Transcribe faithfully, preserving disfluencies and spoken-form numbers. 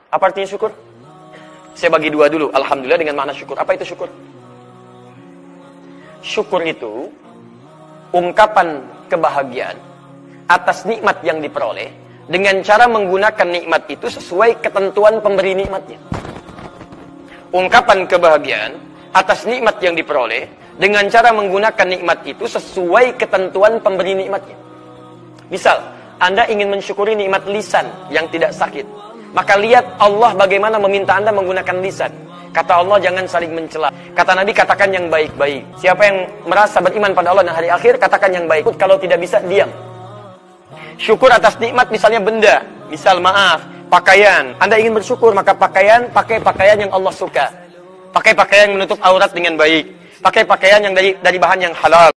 Apa artinya syukur? Saya bagi dua dulu. Alhamdulillah dengan makna syukur. Apa itu syukur? Syukur itu ungkapan kebahagiaan atas nikmat yang diperoleh dengan cara menggunakan nikmat itu sesuai ketentuan pemberi nikmatnya. Ungkapan kebahagiaan atas nikmat yang diperoleh dengan cara menggunakan nikmat itu sesuai ketentuan pemberi nikmatnya. Misal, Anda ingin mensyukuri nikmat lisan yang tidak sakit, maka lihat Allah bagaimana meminta Anda menggunakan lisan. Kata Allah, jangan saling mencela. Kata Nabi, katakan yang baik-baik. Siapa yang merasa beriman pada Allah dan hari akhir, katakan yang baik. Kalau tidak bisa, diam. Syukur atas nikmat, misalnya benda. Misal, maaf, pakaian. Anda ingin bersyukur, maka pakaian, pakai pakaian yang Allah suka. Pakai pakaian yang menutup aurat dengan baik. Pakai pakaian yang dari, dari bahan yang halal.